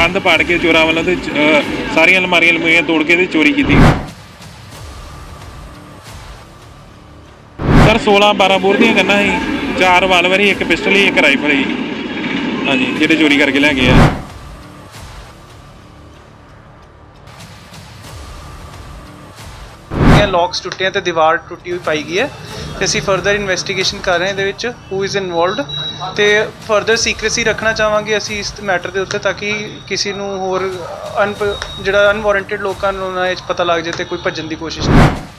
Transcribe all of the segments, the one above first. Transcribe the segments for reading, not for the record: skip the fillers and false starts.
कंध पाड़ के चोरां वालों ते सारियां अलमारियां अलमूरियां तोड़ के ते चोरी की। सर 16-12 बोर ਦੀਆਂ ਗੰਨਾਂ ਸੀ, 4 ਵਾਲਵਰ ਸੀ, 1 ਪਿਸਟਲ ਸੀ, 1 ਰਾਈਫਲ ਸੀ। ਹਾਂਜੀ, ਜਿਹੜੇ ਚੋਰੀ ਕਰਕੇ ਲੈ ਗਏ ਆ। लॉक्स टुटे हैं तो दीवार टुटी हुई पाई गई है तो असी फर्दर इन्वेस्टिगेशन कर रहे हैं ये हू इज़ इनवॉल्वड तो फर्दर सीक्रेसी रखना चाहांगे असी इस मैटर के उत्ते ताकि किसी नूं होर जिहड़ा अनवारंटेड लोगों नूं ना इह पता लग जाए तो कोई भज्जण की कोशिश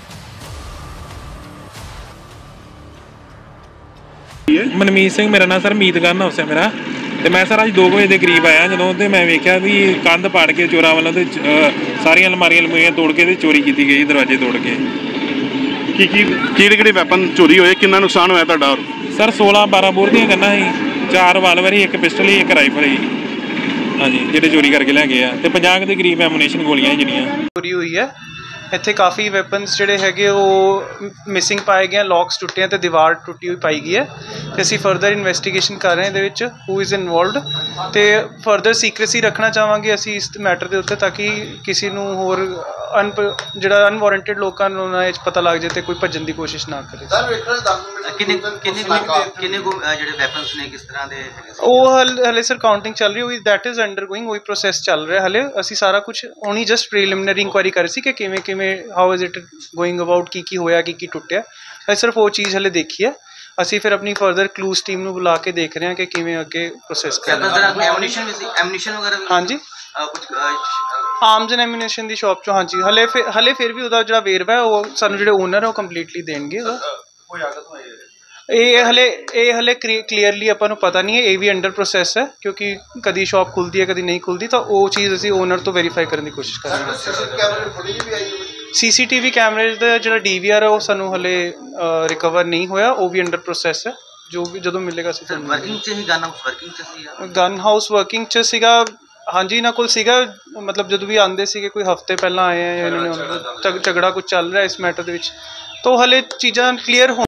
नहीं। मनमीत सिंह मेरा नाम सर, मीत गन हाउस है मेरा। तो मैं सर अज 2 बजे के करीब आया जो, तो मैं वेख्या भी कंध पाड़ के चोरां वालों ते सारियां अलमारियां अलमूरियां तोड़ के ते चोरी की गई, दरवाजे तोड़ के। किहड़े वैपन चोरी होए, कितना नुकसान होया तुहाडा? सर 16-12 बोर ਦੀਆਂ गन्नां ਸੀ, 4 वालवर ਸੀ, 1 पिस्टल ਸੀ, 1 राइफल ਸੀ। ਹਾਂਜੀ, ਜਿਹੜੇ ਚੋਰੀ ਕਰਕੇ ਲੈ ਗਏ ਆ ਤੇ 50 ਦੇ ਕਰੀਬ ਐਮੂਨੇਸ਼ਨ ਗੋਲੀਆਂ ਜਿਹੜੀਆਂ ਚੋਰੀ ਹੋਈ ਹੈ। ਇੱਥੇ ਕਾਫੀ ਵੈਪਨਸ ਜਿਹੜੇ ਹੈਗੇ ਉਹ ਮਿਸਿੰਗ ਪਾਏ ਗਏ, ਲੌਕਸ ਟੁੱਟੇ ਤੇ ਦੀਵਾਰ ਟੁੱਟੀ ਹੋਈ ਪਾਈ ਗਈ ਹੈ ਤੇ ਅਸੀਂ ਫਰਦਰ ਇਨਵੈਸਟੀਗੇਸ਼ਨ ਕਰ ਰਹੇ ਹਾਂ ਇਹਦੇ ਵਿੱਚ ਹੂ ਇਜ਼ ਇਨਵੋਲਵਡ ਤੇ ਫਰਦਰ ਸੀਕ੍ਰੇਸੀ ਰੱਖਣਾ ਚਾਹਾਂਗੇ ਅਸੀਂ ਇਸ ਮੈਟਰ ਦੇ ਉੱਤੇ ਤਾਕਿ ਕਿਸੇ ਨੂੰ ਹੋਰ ਜਿਹੜਾ ਅਨਵਾਰੰਟਡ ਲੋਕਾਂ ਨੂੰ ਨਾ ਇਹ ਪਤਾ ਲੱਗ ਜਾਏ ਤੇ ਕੋਈ ਭੱਜਣ ਦੀ ਕੋਸ਼ਿਸ਼ ਨਾ ਕਰੇ। ਕਿੰਨੇ ਜਿਹੜੇ ਵੈਪਨਸ ਨੇ ਕਿਸ ਤਰ੍ਹਾਂ ਦੇ ਹੈਗੇ? ਉਹ ਹਲੇ ਸਰ ਕਾਊਂਟਿੰਗ ਚੱਲ ਰਹੀ ਹੋਈ, ਦੈਟ ਇਜ਼ ਅੰਡਰ ਗੋਇੰਗ, ਉਹੀ ਪ੍ਰੋਸੈਸ ਚੱਲ ਰਿਹਾ ਹਲੇ। ਅਸੀਂ ਸਾਰਾ ਕੁਝ ਉਹਨੀ ਜਸਟ ਪ੍ਰੀਲਿਮਿਨਰੀ ਇਨਕੁਆਇਰੀ ਕਰ ਰਹੀ ਸੀ ਕਿ ਕਿਵੇਂ how is it going about, ਕੀ ਹੋਇਆ, ਕੀ ਟੁੱਟਿਆ। ਅਸੀਂ ਸਿਰਫ ਉਹ ਚੀਜ਼ ਹਲੇ ਦੇਖੀ ਹੈ। ਅਸੀਂ ਫਿਰ ਆਪਣੀ ਫਰਦਰ ਕਲੂਜ਼ ਟੀਮ ਨੂੰ ਬੁਲਾ ਕੇ ਦੇਖ ਰਹੇ ਹਾਂ ਕਿ ਕਿਵੇਂ ਅੱਗੇ ਪ੍ਰੋਸੈਸ ਕਰਨਾ। ਹਾਂਜੀ, ਆਰਮਸ ਐਂਡ ਐਮੂਨੇਸ਼ਨ ਦੀ ਸ਼ਾਪ ਚੋਂ। ਹਾਂਜੀ, ਹਲੇ ਫਿਰ ਵੀ ਉਹਦਾ ਜਿਹੜਾ ਵੇਰਵਾ ਹੈ ਉਹ ਸਾਨੂੰ ਜਿਹੜੇ ਓਨਰ ਹੈ ਉਹ ਕੰਪਲੀਟਲੀ ਦੇਣਗੇ। ਇਹ ਹਲੇ ਕਲੀਅਰਲੀ ਆਪਾਂ ਨੂੰ ਪਤਾ ਨਹੀਂ ਹੈ, ਇਹ ਵੀ ਅੰਡਰ ਪ੍ਰੋਸੈਸ ਹੈ ਕਿਉਂਕਿ ਕਦੀ ਸ਼ਾਪ ਖੁੱਲਦੀ ਹੈ ਕਦੀ ਨਹੀਂ ਖੁੱਲਦੀ, ਤਾਂ ਉਹ ਚੀਜ਼ ਅਸੀਂ ਓਨਰ ਤੋਂ ਵੈਰੀਫਾਈ ਕਰਨ ਦੀ ਕੋਸ਼ਿਸ਼ ਕਰਾਂਗੇ। CCTV ਕੈਮਰੇ ਦਾ ਜਿਹੜਾ DVR ਹੈ ਉਹ ਸਾਨੂੰ ਹਲੇ ਰਿਕਵਰ ਨਹੀਂ ਹੋਇਆ, ਉਹ ਵੀ ਅੰਡਰ ਪ੍ਰੋਸੈਸ ਹੈ। ਜੋ ਵੀ ਜਦੋਂ ਮਿਲੇਗਾ ਅਸੀਂ ਗਨ ਹਾਊਸ ਵਰਕਿੰਗ 'ਚ ਸੀਗਾ। ਹਾਂਜੀ, ਇਹਨਾਂ ਕੋਲ ਸੀਗਾ, ਮਤਲਬ ਜਦੋਂ ਵੀ ਆਉਂਦੇ ਸੀਗੇ ਕੋਈ ਹਫ਼ਤੇ ਪਹਿਲਾਂ ਆਏ ਆ, ਇਹਨਾਂ ਨੇ ਝਗੜਾ ਕੁਝ ਚੱਲ ਰਿਹਾ ਇਸ ਮੈਟਰ ਦੇ ਵਿੱਚ, ਤਾਂ ਹਲੇ ਚੀਜ਼ਾਂ ਕਲੀਅਰ